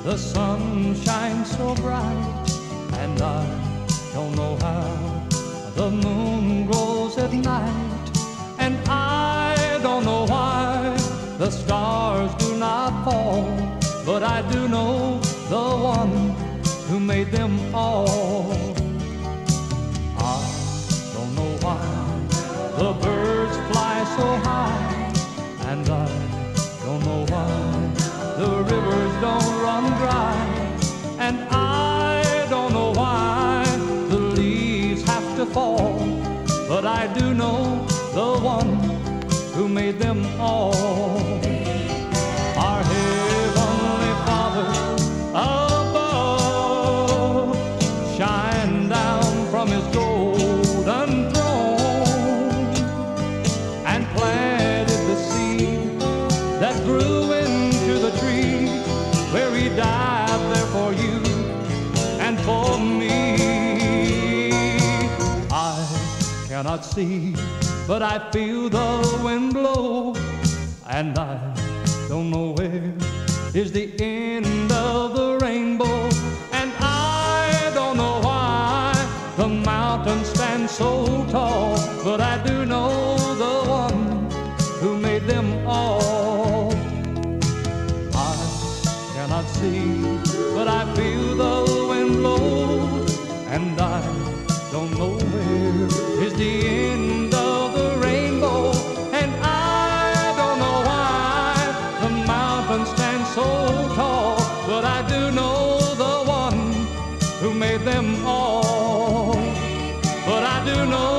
the sun shines so bright, and I don't know how the moon glows at night, and I don't know why the stars do not fall, but I do know the one who made them all. I don't know why the birds fly so high, and I don't know why the rivers don't run dry, and I don't know why the leaves have to fall, but I do know the one who made them all. Our Heavenly Father above, shine down from His golden throne and planted the seed that grew into the tree where He died there for you and for me. I cannot see, but I feel the wind blow, and I don't know where is the end of the rainbow, and I don't know why the mountains stand so tall, but I do know the one who made them all. I cannot see, but I feel the wind blow, and I don't know where is the end of the rainbow, and I don't know why the mountains stand so tall, but I do know the one who made them all. But I do know